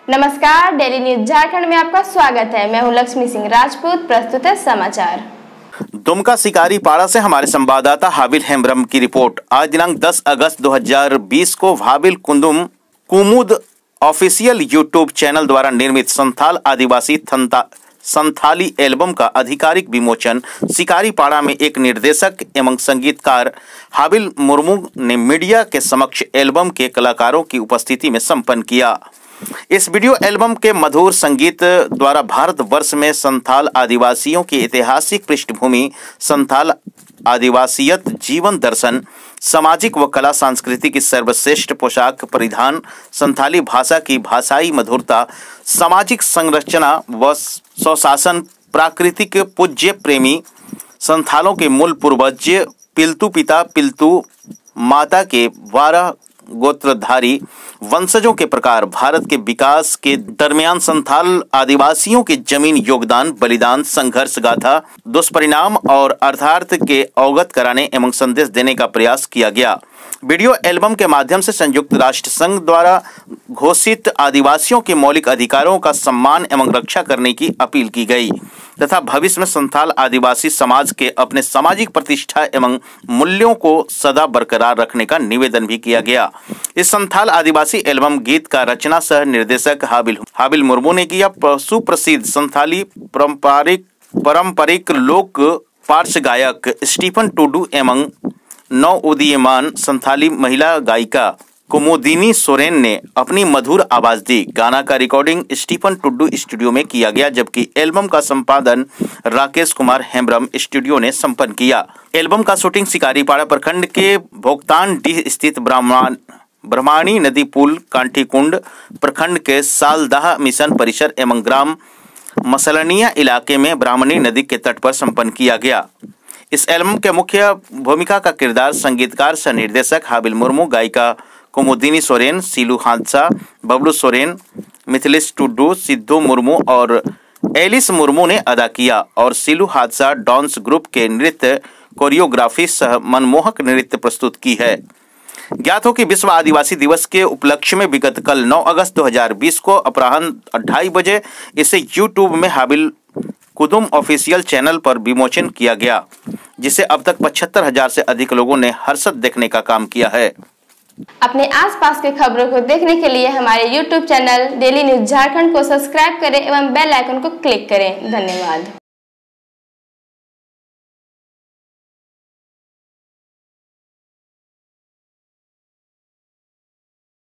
नमस्कार, daily News Jharkhand में आपका स्वागत है। मैं हूं लक्ष्मी सिंह राजपूत। प्रस्तुत है समाचार। दुमका शिकारी पाड़ा से हमारे संवाददाता हाबिल हेम्ब्रम की रिपोर्ट। आज दिनांक 10 अगस्त 2020 को Habil Kumud official YouTube channel द्वारा निर्मित संथाल आदिवासी संथाली एल्बम का आधिकारिक विमोचन शिकारी पाड़ा में एक निर्देशक एवं संगीतकार हाबिल मुर्मू ने मीडिया के समक्ष एल्बम के कलाकारों की उपस्थिति में संपन्न किया। इस वीडियो एल्बम के मधुर संगीत द्वारा भारतवर्ष में संथाल आदिवासियों की ऐतिहासिक पृष्ठभूमि, संथाल आदिवासियत जीवन दर्शन, सामाजिक व कला संस्कृति की सर्वश्रेष्ठ पोशाक परिधान, संथाली भाषा की भाषाई मधुरता, सामाजिक संरचना व स्वशासन, प्राकृतिक पूज्य प्रेमी, संथालों के मूल पूर्वज पिल्तू पिता पिल्तू माता के 12 गोत्रधारी वंशजों के प्रकार, भारत के विकास के दरमियान संथाल आदिवासियों के जमीन योगदान, बलिदान, संघर्ष गाथा, दुष्परिणाम और अर्थार्थ के अवगत कराने एवं संदेश देने का प्रयास किया गया। वीडियो एल्बम के माध्यम से संयुक्त राष्ट्र संघ द्वारा घोषित आदिवासियों के मौलिक अधिकारों का सम्मान एवं रक्षा करने की अपील की गई तथा भविष्य में संथाल आदिवासी समाज के अपने सामाजिक प्रतिष्ठा एवं मूल्यों को सदा बरकरार रखने का निवेदन भी किया गया। इस संथाल आदिवासी एल्बम गीत का रचना सह निर्देशक हाबिल मुर्मू ने किया। सुप्रसिद्ध संथाली पारंपरिक लोक पार्श्व गायक स्टीफन टुडू एवं नौ उदीयमान संथाली महिला गायिका कुमुदिनी सोरेन ने अपनी मधुर आवाज दी। गाना का रिकॉर्डिंग स्टीफन टुडू स्टूडियो में किया गया, जबकि एल्बम का संपादन राकेश कुमार हेम्ब्रम स्टूडियो ने संपन्न किया। एल्बम का शूटिंग शिकारीपाड़ा प्रखंड के भोगतान डीह स्थित ब्रह्माणी नदी पुल, कांठीकुंड प्रखंड के सालदाह मिशन परिसर एवं ग्राम मसलनिया इलाके में ब्राह्मणी नदी के तट पर संपन्न किया गया। इस एल्बम के मुख्य भूमिका का किरदार संगीतकार सह निर्देशक हाबिल मुर्मू, गायिका कुमुदिनी सोरेन, सीलू हादसा, बबलू सोरेन, मिथिलेश टुडू, सिद्धू मुर्मू और एलिस मुर्मू ने अदा किया और सीलू हादसा डांस ग्रुप के नृत्य कोरियोग्राफी सह मनमोहक नृत्य प्रस्तुत की है। ज्ञात हो कि विश्व आदिवासी दिवस के उपलक्ष्य में विगत कल 9 अगस्त 2020 को अपराह्न 2:30 बजे इसे यूट्यूब में हाबिल कुदुम ऑफिशियल चैनल पर विमोचन किया गया, जिसे अब तक 75,000 से अधिक लोगों ने हर्षित देखने का काम किया है। अपने आसपास के खबरों को देखने के लिए हमारे YouTube channel Daily News Jharkhand को सब्सक्राइब करें एवं बेल आइकन को क्लिक करें। धन्यवाद।